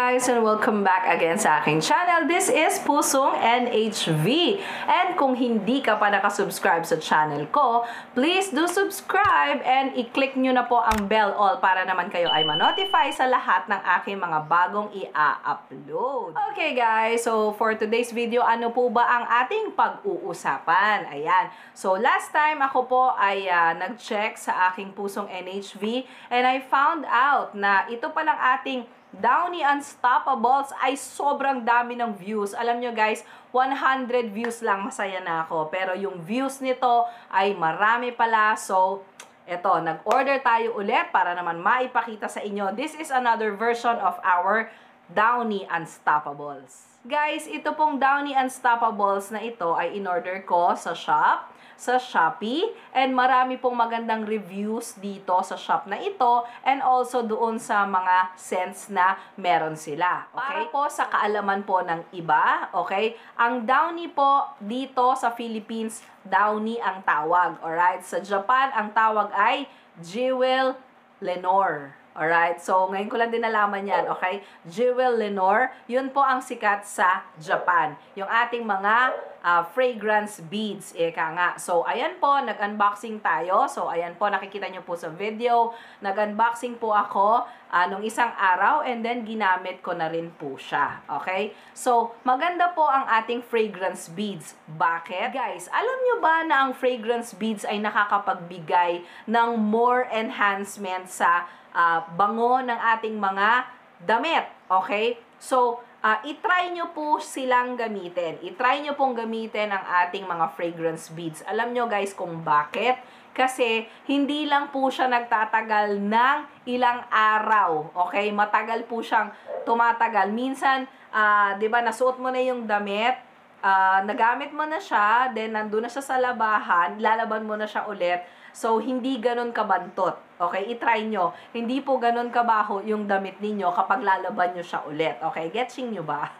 guys, and welcome back again sa aking channel. This is Pusong NHV. And kung hindi ka pa nakasubscribe sa channel ko, please do subscribe and i-click nyo na po ang bell all para naman kayo ay ma-notify sa lahat ng aking mga bagong i-upload. Okay guys, so for today's video, ano po ba ang ating pag-uusapan? Ayan. So last time ako po ay nag-check sa aking Pusong NHV and I found out na ito palang ating Downy Unstoppables ay sobrang dami ng views. Alam nyo guys, 100 views lang, masaya na ako. Pero yung views nito ay marami pala. So, eto, nag-order tayo ulit para naman maipakita sa inyo. This is another version of our Downy Unstoppables. Guys, ito pong Downy Unstoppables na ito ay in-order ko sa shop, sa Shopee, and marami pong magandang reviews dito sa shop na ito and also doon sa mga scents na meron sila. Okay? Para po sa kaalaman po ng iba, okay? Ang Downy po dito sa Philippines, Downy ang tawag. Alright? Sa Japan, ang tawag ay Jewel Lenor. Alright? So, ngayon ko lang din nalaman yan, okay? Jewel Lenor, yun po ang sikat sa Japan. Yung ating mga fragrance beads, eka nga. So, ayan po, nag-unboxing tayo. So, ayan po, nakikita nyo po sa video. Nag-unboxing po ako nung isang araw and then ginamit ko na rin po siya. Okay? So, maganda po ang ating fragrance beads. Bakit? Guys, alam nyo ba na ang fragrance beads ay nakakapagbigay ng more enhancement sa bango ng ating mga damit. Okay? So, i-try nyo po silang gamitin. I-try nyo pong gamitin ang ating mga fragrance beads. Alam nyo guys kung bakit? Kasi hindi lang po siya nagtatagal ng ilang araw. Okay? Matagal po siyang tumatagal. Minsan, 'di ba, nasuot mo na yung damit, nagamit mo na siya, then nandun na siya sa labahan, lalaban mo na siya ulit. So, hindi ganun kabantot. Okay? I-try nyo. Hindi po ganun kabaho yung damit ninyo kapag lalaban nyo siya ulit. Okay? Getching nyo ba?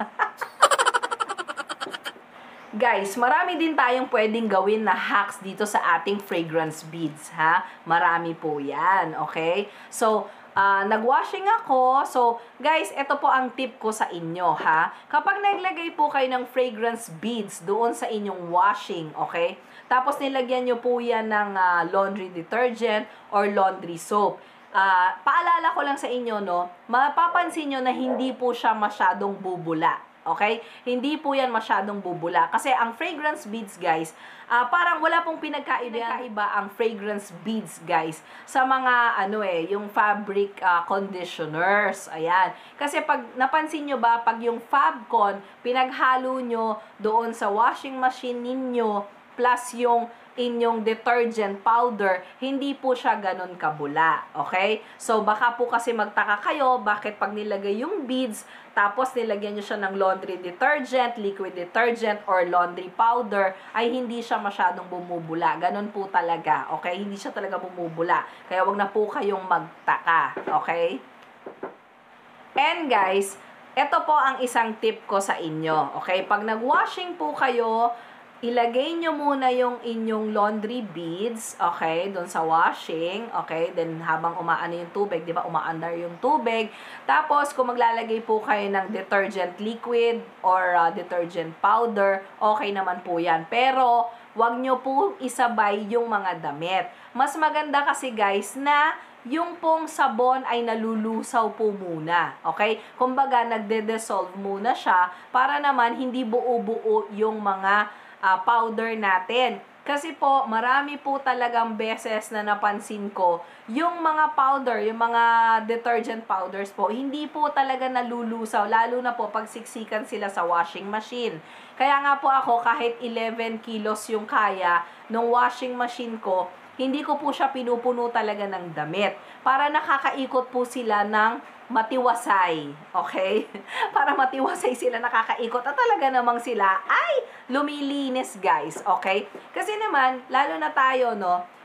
Guys, marami din tayong pwedeng gawin na hacks dito sa ating fragrance beads, ha? Marami po yan. Okay? So, nag-washing ako. So, guys, ito po ang tip ko sa inyo, ha? Kapag naglagay po kayo ng fragrance beads doon sa inyong washing, okay? Tapos nilagyan nyo po yan ng laundry detergent or laundry soap. Paalala ko lang sa inyo, no? Mapapansin nyo na hindi po siya masyadong bubula. Okay? Hindi po yan masyadong bubula. Kasi ang fragrance beads, guys, parang wala pong pinagkaiba ang fragrance beads, guys, sa mga, yung fabric conditioners. Ayan. Kasi pag, napansin nyo ba, pag yung Fabcon, pinaghalo nyo doon sa washing machine ninyo, plus yung inyong detergent powder, hindi po siya ganun kabula. Okay? So, baka po kasi magtaka kayo, bakit pag nilagay yung beads, tapos nilagyan nyo siya ng laundry detergent, liquid detergent, or laundry powder, ay hindi siya masyadong bumubula. Ganun po talaga. Okay? Hindi siya talaga bumubula. Kaya wag na po kayong magtaka. Okay? And guys, ito po ang isang tip ko sa inyo. Okay? Pag nag-washing po kayo, ilagay nyo muna yung inyong laundry beads, okay, doon sa washing, okay, then habang umaano yung tubig, di ba, umaandar yung tubig. Tapos, kung maglalagay po kayo ng detergent liquid or detergent powder, okay naman po yan. Pero, wag nyo po isabay yung mga damit. Mas maganda kasi guys na yung pong sabon ay nalulusaw po muna. Okay? Kumbaga, nagde-dissolve muna siya para naman hindi buo-buo yung mga powder natin. Kasi po, marami po talagang beses na napansin ko, yung mga powder, yung mga detergent powders po, hindi po talaga nalulusaw, lalo na po pag siksikan sila sa washing machine. Kaya nga po ako, kahit 11 kilos yung kaya ng washing machine ko, hindi ko po siya pinupuno talaga ng damit. Para nakakaikot po sila ng matiwasay. Okay? Para matiwasay sila, nakakaikot. At talaga namang sila ay lumilinis, guys. Okay? Kasi naman, lalo na tayo, no?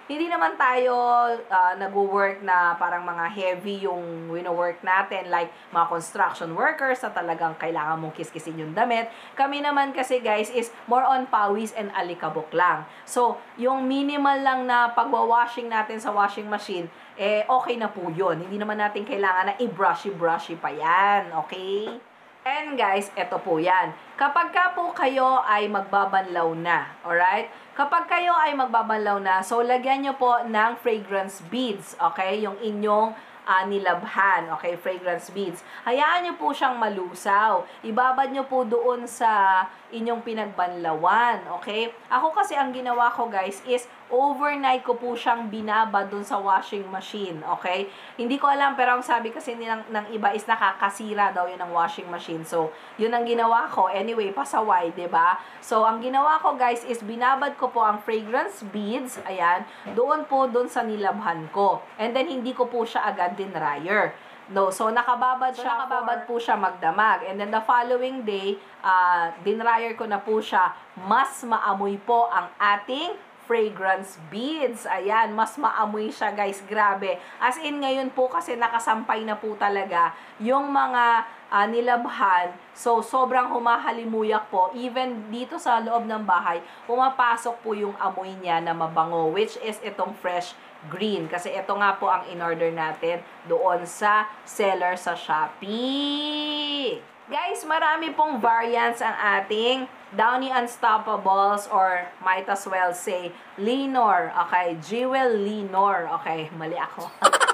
hindi naman tayo nag-work na parang mga heavy yung wino-work natin, like mga construction workers na talagang kailangan mong kiskisin yung damit. Kami naman kasi guys is more on pawis and alikabok lang. So, yung minimal lang na pagwa-washing natin sa washing machine, okay na po yun. Hindi naman natin kailangan na i-brushy-brushy pa yan, okay? And guys, eto po yan. Kapag ka po kayo ay magbabanlaw na, alright? Kapag kayo ay magbabanlaw na, so lagyan nyo po ng fragrance beads, okay? Yung inyong nilabhan, okay? Fragrance beads. Hayaan nyo po siyang malusaw. Ibabad nyo po doon sa inyong pinagbanlawan, okay? Ako kasi ang ginawa ko guys is overnight ko po siyang binabad doon sa washing machine, okay? Hindi ko alam, pero ang sabi kasi ng iba is nakakasira daw yun ng washing machine. So, yun ang ginawa ko. Anyway, pasaway, 'di ba? So, ang ginawa ko guys is binabad ko po ang fragrance beads, ayan, doon sa nilabhan ko. And then, hindi ko po siya agad dinryer. No, so nakababad po siya magdamag. And then the following day, dinryer ko na po siya. Mas maamoy po ang ating fragrance beads. Ayan, mas maamoy siya guys, grabe. As in ngayon po kasi nakasampay na po talaga yung mga nilabhan. So, sobrang humahalimuyak po. Even dito sa loob ng bahay, pumapasok po yung amoy niya na mabango, which is itong fresh green. Kasi ito nga po ang in-order natin doon sa seller sa Shopee. Guys, marami pong variants ang ating Downy Unstoppables, or might as well say Lenor. Okay, Jewel Lenor. Okay, mali ako.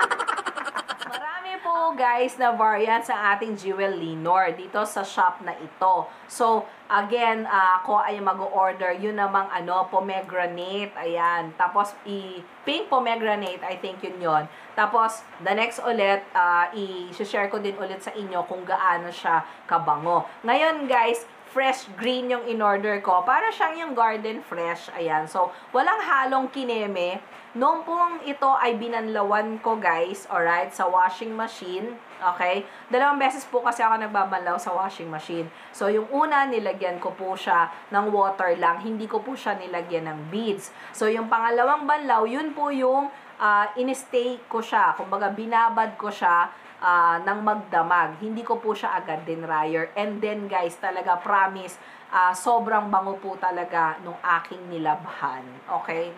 Marami po guys na variants ang ating Jewel Lenor dito sa shop na ito. So, again, ako ay mag-order yun namang pomegranate. Ayan. Tapos, pink pomegranate, I think yun. Tapos, the next ulit, i-share ko din ulit sa inyo kung gaano siya kabango. Ngayon guys, fresh green yung in-order ko. Para siyang yung garden fresh. Ayan. So, walang halong kineme. Noong pong ito ay binanlawan ko guys, alright, sa washing machine. Okay? 2 beses po kasi ako nagbabanlaw sa washing machine. So, yung una, nilagyan ko po siya ng water lang. Hindi ko po siya nilagyan ng beads. So, yung pangalawang banlaw, yun po yung in-stay ko siya. Kumbaga, binabad ko siya ng magdamag. Hindi ko po siya agad dinryer. And then, guys, talaga, promise, sobrang bango po talaga nung aking nilabhan. Okay?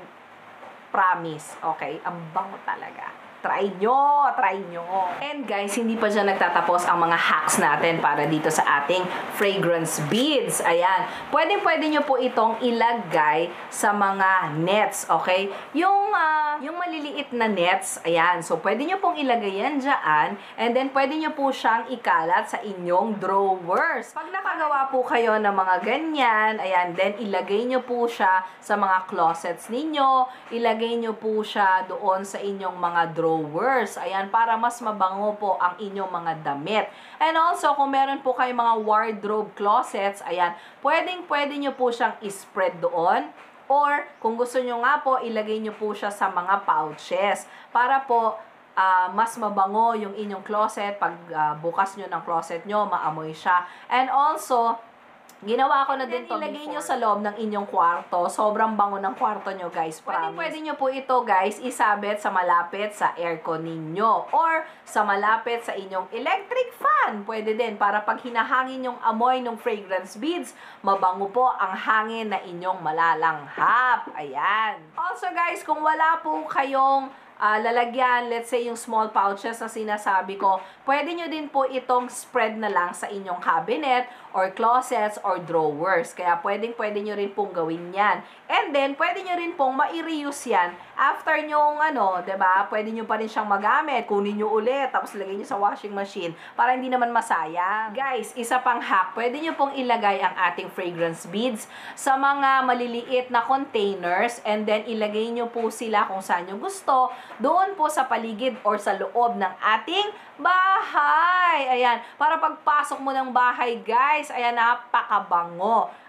Promise. Okay? Ang bango talaga. Try nyo! Try nyo! And guys, hindi pa dyan nagtatapos ang mga hacks natin para dito sa ating fragrance beads. Ayan. Pwede nyo po itong ilagay sa mga nets. Okay? Yung maliliit na nets, ayan. So, pwede nyo pong ilagay yan dyan. And then, pwede nyo po siyang ikalat sa inyong drawers. Pag nakagawa po kayo ng mga ganyan, ayan, then ilagay nyo po siya sa mga closets ninyo. Ilagay nyo po siya doon sa inyong mga drawers. Ayan, para mas mabango po ang inyong mga damit. And also, kung meron po kayong mga wardrobe closets, ayan, pwede nyo po siyang ispread doon. Or, kung gusto nyo nga po, ilagay nyo po siya sa mga pouches. Para po, mas mabango yung inyong closet. Pag bukas nyo ng closet nyo, maamoy siya. And also, ginawa ko na din to ilagay nyo sa loob ng inyong kwarto. Sobrang bango ng kwarto nyo, guys. Pwede nyo po ito, guys, isabit sa malapit sa aircon ninyo. Or sa malapit sa inyong electric fan. Pwede din. Para pag hinahangin yung amoy ng fragrance beads, mabango po ang hangin na inyong malalanghap. Ayan. Also, guys, kung wala po kayong lalagyan, let's say yung small pouches na sinasabi ko, pwede nyo din po itong spread na lang sa inyong cabinet or closets or drawers. Kaya pwede nyo rin pong gawin yan. And then, pwede nyo rin pong ma-reuse yan after nyong diba? Pwede nyo pa rin siyang magamit. Kunin nyo ulit, tapos lagay nyo sa washing machine para hindi naman masayang. Guys, isa pang hack, pwede nyo pong ilagay ang ating fragrance beads sa mga maliliit na containers and then ilagay nyo po sila kung saan nyo gusto, doon po sa paligid or sa loob ng ating bahay. Ayan, para pagpasok mo ng bahay, guys, ayan, napakabango.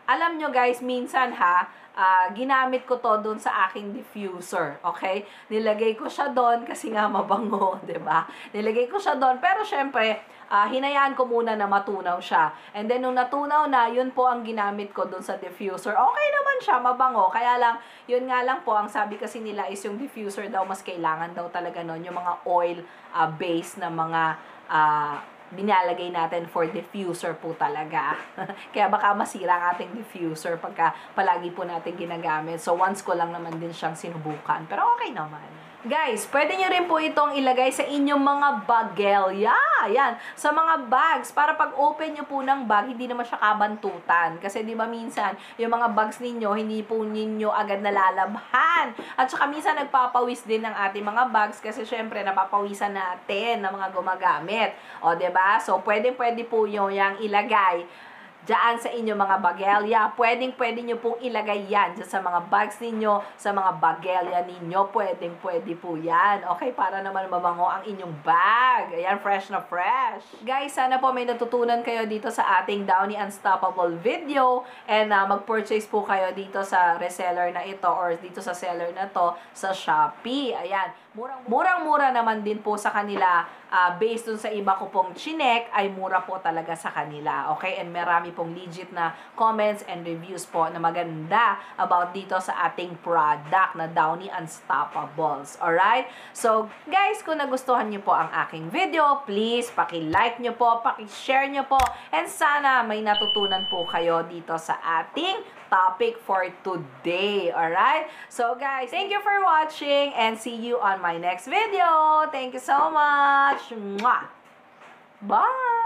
alam nyo guys, minsan ginamit ko to doon sa aking diffuser, okay? Nilagay ko siya doon kasi nga mabango, 'di ba? Nilagay ko siya doon, pero syempre, hinayaan ko muna na matunaw siya. And then, nung natunaw na, yun po ang ginamit ko doon sa diffuser. Okay naman siya, mabango. Kaya lang, yun nga lang po, ang sabi kasi nila is yung diffuser daw, mas kailangan daw talaga nun, yung mga oil base na mga binalagay natin for diffuser po talaga. Kaya baka masira ang ating diffuser pagka palagi po natin ginagamit. So, once ko lang naman din siyang sinubukan. Pero okay naman. Guys, pwede nyo rin po itong ilagay sa inyong mga bagelya. Yan. Sa mga bags. Para pag open nyo po ng bag, hindi naman siya kabantutan. Kasi di ba minsan, yung mga bags ninyo, hindi po ninyo agad nalalabhan. At saka minsan nagpapawis din ng ating mga bags kasi syempre napapawisan natin ng mga gumagamit. O, di ba? So, pwede po yung ilagay diyan sa inyong mga bagelya. Pwede nyo pong ilagay yan dyan sa mga bags ninyo, sa mga bagelya ninyo. Pwede po yan. Okay, para naman mabango ang inyong bag. Ayan, fresh na fresh. Guys, sana po may natutunan kayo dito sa ating Downy Unstoppable video. And mag-purchase po kayo dito sa reseller na ito or dito sa seller na to sa Shopee. Ayan, murang-mura naman din po sa kanila. Based dun sa iba ko pong chinek, ay mura po talaga sa kanila. Okay? And marami pong legit na comments and reviews po na maganda about dito sa ating product na Downy Unstoppables. Alright? So, guys, kung nagustuhan nyo po ang aking video, please, paki-like nyo po, paki-share nyo po, and sana may natutunan po kayo dito sa ating topic for today. Alright? So, guys, thank you for watching and see you on my next video. Thank you so much. Mwah! Bye!